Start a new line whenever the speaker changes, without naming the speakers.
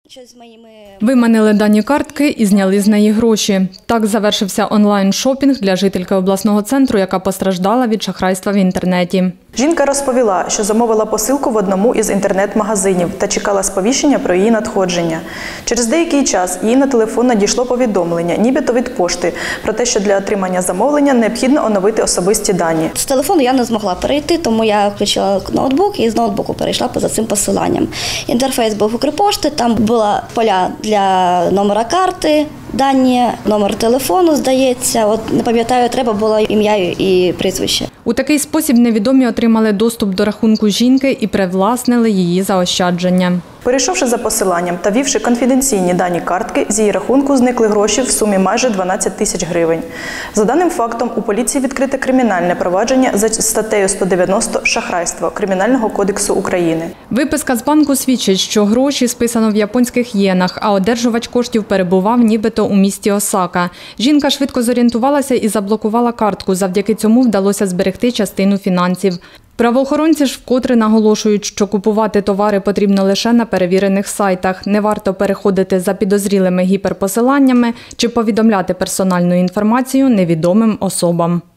Виманили дані картки і зняли з неї гроші. Так завершився онлайн-шопінг для жительки обласного центру, яка постраждала від шахрайства в інтернеті.
Жінка розповіла, що замовила посилку в одному із інтернет-магазинів та чекала сповіщення про її надходження. Через деякий час їй на телефон надійшло повідомлення, нібито від пошти, про те, що для отримання замовлення необхідно оновити особисті дані.
З телефону я не змогла перейти, тому я включила ноутбук і з ноутбуку перейшла за цим посиланням. Інтерфейс був Укрпошти, там були поля для номера карти, дані, номер телефону, здається. От не пам'ятаю, треба було ім'я і прізвище.
У такий спосіб невідомі отримали доступ до рахунку жінки і привласнили її заощадження.
Перейшовши за посиланням та ввівши конфіденційні дані картки, з її рахунку зникли гроші в сумі майже 12 тисяч гривень. За даним фактом, у поліції відкрите кримінальне провадження за статтею 190 «Шахрайство» Кримінального кодексу України.
Виписка з банку свідчить, що гроші списано в японських єнах, а одержувач коштів перебував нібито у місті Осака. Жінка швидко зорієнтувалася і заблокувала картку. Завдяки цьому вдалося зберегти частину фінансів. Правоохоронці ж вкотре наголошують, що купувати товари потрібно лише на перевірених сайтах. Не варто переходити за підозрілими гіперпосиланнями чи повідомляти персональну інформацію невідомим особам.